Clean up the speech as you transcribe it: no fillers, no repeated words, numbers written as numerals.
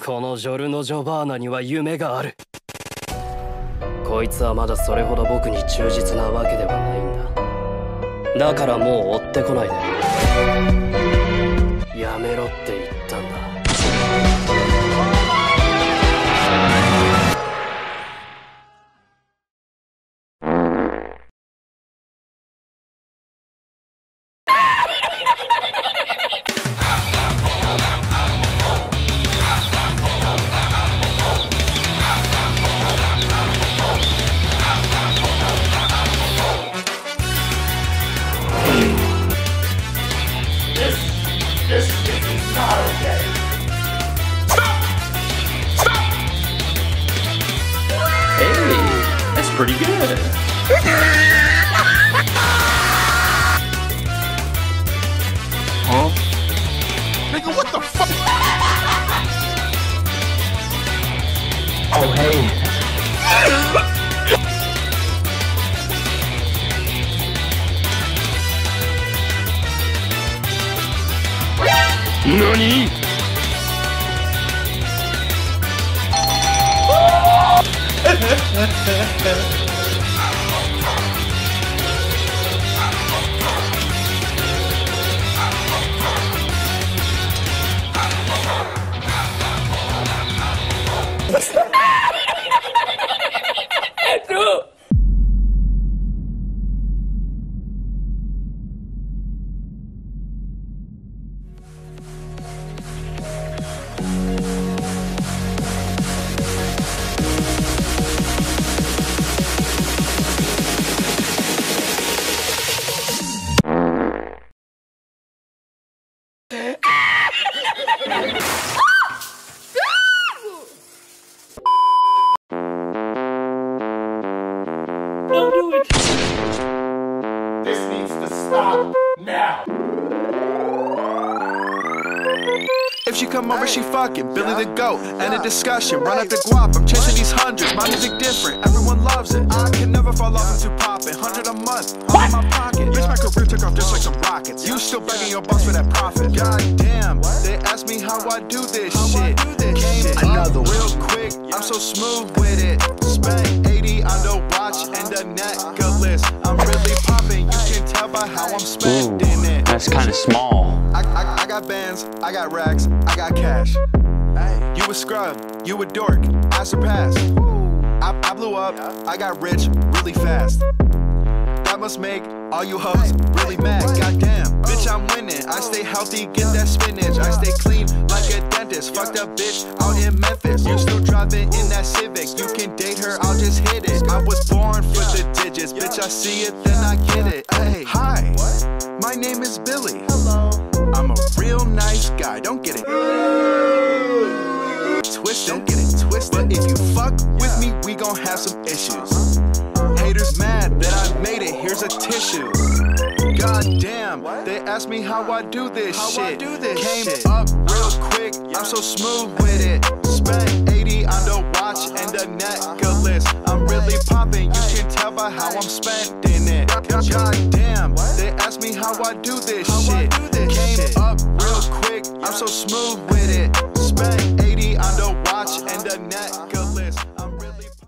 このジョルノ・ジョバーナには夢がある。こいつはまだそれほど僕に忠実なわけではないんだ。だからもう追ってこないで。やめろって言ったんだ。 This is not okay. Stop! Stop! Hey, that's pretty good. Huh? Nigga, what the fuck? Oh, hey. NANI?! Don't do it! This needs to stop now! If she come over, she fucking Billy the Goat. End of discussion, run up the guap. I'm chasing these hundreds, my music different, everyone loves it. I can never fall off into popping. 100 a month, all in my pocket. Bitch, my career took off just like some rockets. You still begging your boss for that profit. God damn, they ask me how I do this shit. Came another real quick, I'm so smooth with it. Spent 80 on the watch and the necklace. I'm really popping, you can tell by how I'm spending it. That's kinda small. I got bands, I got racks, I got cash. You a scrub, you a dork, I surpassed. I blew up, I got rich really fast. That must make all you hoes really mad. Goddamn, bitch, I'm winning. I stay healthy, get that spinach. I stay clean like a dentist. Fucked up bitch out in Memphis. You still driving in that Civic. You can date her, I'll just hit it. I was born for the digits. Bitch, I see it, then I get it. Hey, hi, my name is Billy. Hello. I'm a real nice guy, don't get it twisted. Don't get it twisted. But if you fuck with me, we gon' have some issues. Haters mad that I made it, here's a tissue. God damn, they ask me how I do this shit. Came up real quick, I'm so smooth with it. Spent 80 on the watch and the necklace. I'm really popping, you can tell by how I'm spending it. God damn, they ask me how I do this shit. Came up real quick, I'm so smooth with it. Spent 80 on the watch and the necklace.